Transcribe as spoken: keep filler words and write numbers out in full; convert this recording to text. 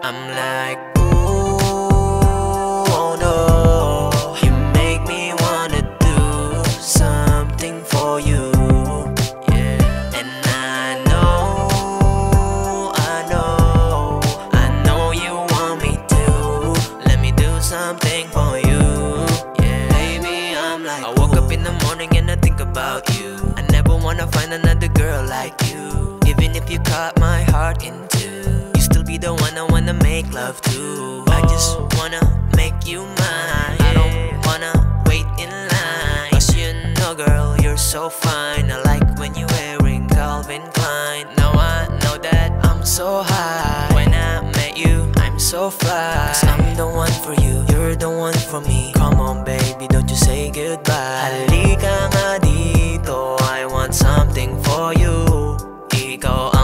I'm like, ooh, oh no, you make me wanna do something for you. Yeah, and I know, I know, I know you want me to. Let me do something for you. Yeah, baby, I'm like, I woke up in the morning and I think about you. I never wanna find another girl like you. Even if you cut my heart in two, you still be the one I wanna make love to. I just wanna make you mine. I don't wanna wait in line. Cause you know, girl, you're so fine. I like when you're wearing Calvin Klein. Now I know that I'm so high. When I met you, I'm so fly. Cause I'm the one for you, you're the one for me. Come on baby, don't you say goodbye. Halika nga dito, I want something for you. Ikaw